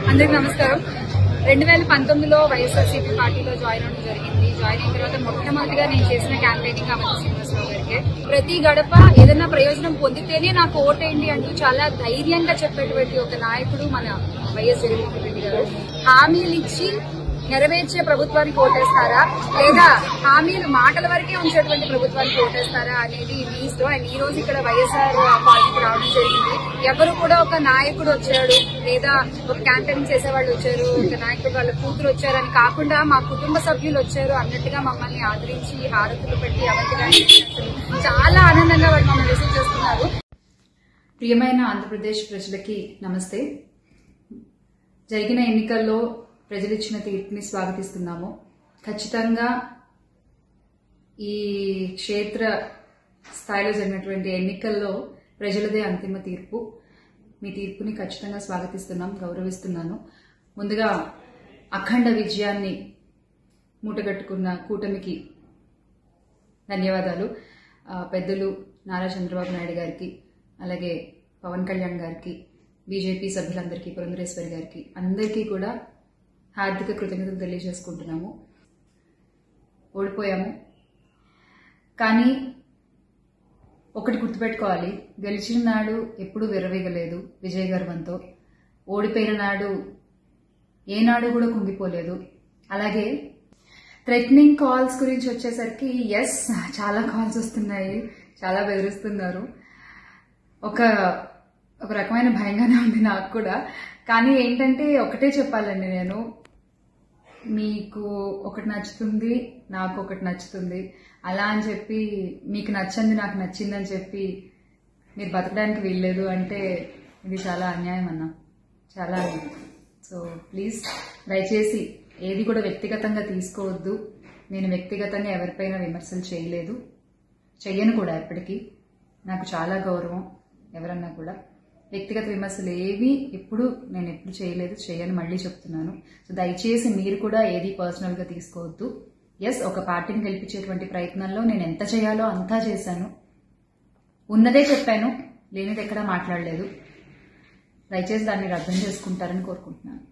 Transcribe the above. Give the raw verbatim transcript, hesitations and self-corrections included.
అందరికి నమస్కారం. రెండు వేల పంతొమ్మిదిలో వైఎస్ఆర్సీపీ పార్టీలో జాయిన్ అవడం జరిగింది. జాయిన్ అయిన తర్వాత మొట్టమొదటిగా నేను చేసిన క్యాంపెయినింగ్ అవంతి శ్రీనివాసరావు గారికి. ప్రతి గడప ఏదైనా ప్రయోజనం పొందితేనే నాకు ఓటేయండి అంటూ చాలా ధైర్యంగా చెప్పేటువంటి ఒక నాయకుడు మన వైఎస్ జగన్మోహన్ రెడ్డి గారు. హామీలు ఇచ్చి నెరవేర్చే ప్రభుత్వానికి ఓటేస్తారా లేదా హామీలు మాటల వరకే ఉంచేటువంటి ప్రభుత్వానికి ఓటేస్తారా అనేది మీ ఇష్టం. అండ్ ఈ రోజు ఇక్కడ వైఎస్ఆర్ పార్టీకి రావడం జరిగింది. ఎవరు కూడా ఒక నాయకుడు వచ్చాడు లేదా ఒక క్యాంపెయిన్ చేసే వాళ్ళు వచ్చారు, ఒక నాయకుడు వాళ్ళ కూతురు వచ్చారని కాకుండా మా కుటుంబ సభ్యులు వచ్చారు అన్నట్టుగా మమ్మల్ని ఆదరించి హారతులు పెట్టి అవంతిగా చాలా ఆనందంగా వాళ్ళు మమ్మల్ని రిసీవ్ చేస్తున్నారు. ప్రియమైన ఆంధ్రప్రదేశ్ ప్రజలకి నమస్తే. జరిగిన ఎన్నికల్లో ప్రజలిచ్చిన తీర్పుని స్వాగతిస్తున్నాము. ఖచ్చితంగా ఈ క్షేత్ర స్థాయిలో జరిగినటువంటి ఎన్నికల్లో ప్రజలదే అంతిమ తీర్పు. మీ తీర్పుని ఖచ్చితంగా స్వాగతిస్తున్నాం, గౌరవిస్తున్నాను. ముందుగా అఖండ విజయాన్ని మూటగట్టుకున్న కూటమికి ధన్యవాదాలు. పెద్దలు నారా చంద్రబాబు నాయుడు గారికి, అలాగే పవన్ కళ్యాణ్ గారికి, బీజేపీ సభ్యులందరికీ, పురంధరేశ్వరి గారికి అందరికీ కూడా హార్దిక కృతజ్ఞతలు తెలియజేసుకుంటున్నాము. ఓడిపోయాము, కానీ ఒకటి గుర్తుపెట్టుకోవాలి, గెలిచిన నాడు ఎప్పుడూ విర్రవీగలేదు విజయ గర్వంతో. ఓడిపోయిన నాడు ఏనాడు కూడా కుంగిపోలేదు. అలాగే థ్రెటనింగ్ కాల్స్ గురించి వచ్చేసరికి ఎస్, చాలా కాల్స్ వస్తున్నాయి, చాలా బెదిరిస్తున్నారు. ఒక ఒక రకమైన భయంగానే ఉంది నాకు కూడా. కానీ ఏంటంటే ఒకటే చెప్పాలండి, నేను మీకు ఒకటి నచ్చుతుంది, నాకు ఒకటి నచ్చుతుంది, అలా అని చెప్పి మీకు నచ్చింది నాకు నచ్చిందని చెప్పి మీరు బతకడానికి వీల్లేదు అంటే ఇది చాలా అన్యాయం అన్న, చాలా అన్యాయం. సో ప్లీజ్ దయచేసి ఏది కూడా వ్యక్తిగతంగా తీసుకోవద్దు. నేను వ్యక్తిగతంగా ఎవరిపైనా విమర్శలు చేయలేదు, చెయ్యను కూడా. ఎప్పటికీ నాకు చాలా గౌరవం ఎవరన్నా కూడా. వ్యక్తిగత విమర్శలు ఏవి ఎప్పుడు నేను ఎప్పుడు చేయలేదు, చేయని మళ్ళీ చెప్తున్నాను. సో దయచేసి మీరు కూడా ఏది పర్సనల్ గా తీసుకోవద్దు. ఎస్, ఒక పార్టీని గెలిపించేటువంటి ప్రయత్నంలో నేను ఎంత చేయాలో అంతా చేశాను, ఉన్నదే చెప్పాను, లేనిది ఎక్కడా మాట్లాడలేదు. దయచేసి దాన్ని అర్థం చేసుకుంటారని కోరుకుంటున్నాను.